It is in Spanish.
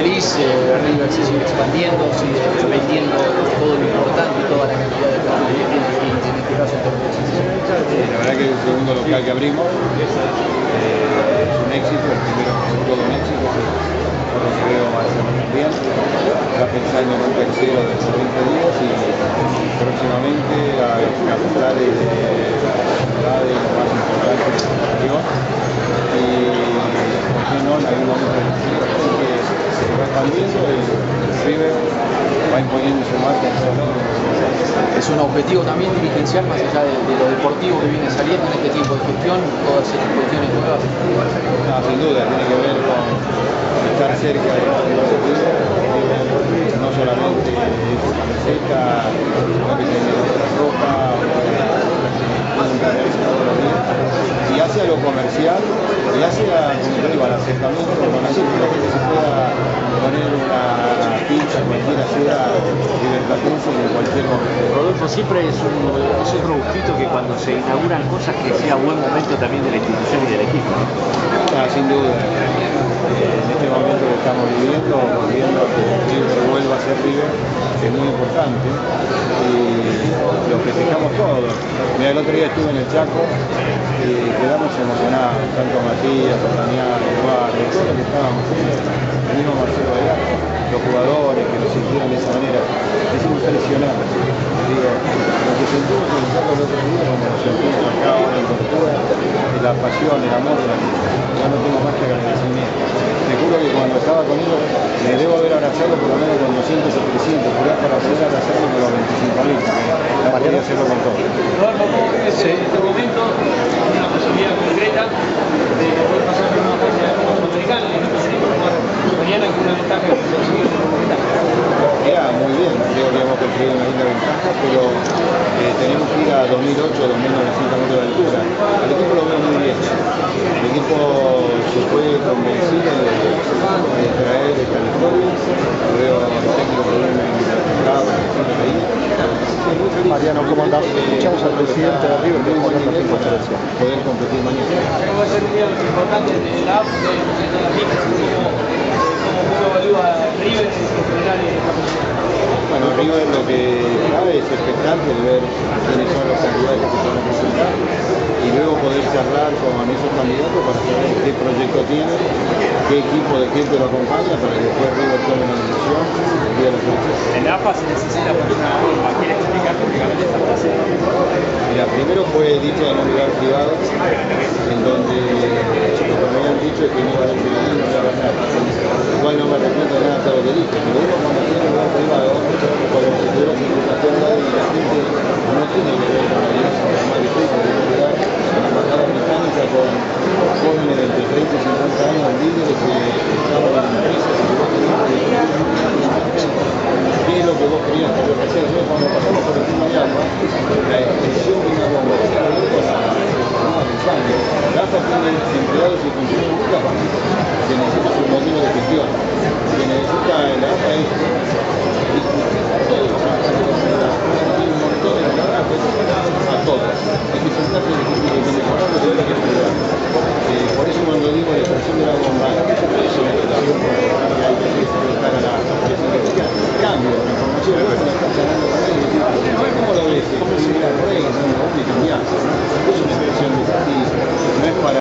abrís, River se sigue expandiendo, sigue vendiendo todo lo importante, toda la cantidad de carne que tiene aquí, en este caso en Tordesillas. La verdad que es el segundo local que abrimos es un éxito, el primero fue todo un éxito, por lo que veo va a ser muy bien. Está pensando en un tercero de 20 días y próximamente a las capitales de las ciudades más importantes de la región. Y por qué no, en algún momento del futuro, que se va expandiendo y River va imponiendo su marca en todo el mundo. Es un objetivo también dirigencial, más allá de lo deportivo que viene saliendo en este tipo de gestión, todas estas cuestiones nuevas. No, sin duda, tiene que ver con estar cerca de los objetivos, no solamente es camiseta, sino que tiene otra ropa, y hacia lo comercial, y hacia, como te digo, al acercamiento con la gente, que la gente se pueda poner una pizza, cualquiera sea libertatense en cualquier momento. Rodolfo, siempre es otro gustito que cuando se inauguran cosas que sea buen momento también de la institución y del equipo. Sin duda, en este momento que estamos viviendo, volviendo a que River vuelva a ser River, es muy importante y lo festejamos todos. Mira, el otro día estuve en el Chaco y quedamos emocionados, tanto Matías, Damián, Eduardo, todos los que estábamos juntos, el mismo Marcelo Gallardo, los jugadores que nos sintieron de esa manera, es impresionante. Digo, lo que sentimos en el Chaco el otro día, como lo sentimos acá ahora en Tortuga, es la pasión, el amor de la gente. Ya no tengo más que agradecimiento. Te juro que cuando estaba con ellos me debo haber abrazado por lo menos con 200 o 300, pero para poder abrazarlo con los 25.000, no podía hacerlo con todo. Rodolfo, ¿cómo ves en este momento una posibilidad concreta de poder pasar por una fase de Copa Sudamericana? Mañana con una ventaja que se consigue en Mirá, muy bien, creo que hemos conseguido una linda ventaja, pero tenemos que ir a 2.800 o 2.900 metros de altura. Al equipo lo veo muy bien. El equipo se fue convencido de traer esta victoria. Veo al técnico que viene enfocado, Mariano, ¿cómo andás? Escuchamos al presidente de River que dijo que en conferencia. Poder competir mañana. va a ser un día importante de la AFP, de la FIFA, cómo evalúa River en general en esta posición. Bueno, River lo que cabe es expectante de ver quiénes son los candidatos que se van a presentar y luego poder charlar con esos candidatos para saber qué proyecto tiene, qué equipo de gente lo acompaña para que después River tome una decisión el día de la selección. En la AFA se necesita poner una norma. ¿Quieres explicar públicamente esta frase? Mira, primero fue dicho en un lugar privado, en donde lo que me habían dicho es que no iba a haber periodismo, no iba a haber nada. Igual no me arrepiento de nada de lo que dije, pero uno cuando tiene un lugar privado, como si tuviera que información y la gente no tiene que ver con la dirección, es más difícil de llegar a la embajada británica con jóvenes de entre 30 y 50 años, líderes que estaban en empresas y que vos tenías que qué es lo que vos querías que yo hiciera. Yo cuando pasamos por el tema de agua, la expresión de una bomba, la AFA tiene empleados y funcionarios públicos que necesitan un modelo de gestión, que necesita la AFA es a todos, hay que sentarse y que mejorar lo que hay que mejorar. Por eso cuando digo la expresión de la bomba, eso es una expresión que hay que estar a la cambio, la información, la está ganando también, ¿cómo lo ves? ¿Cómo se mira por ahí? No, cambiar.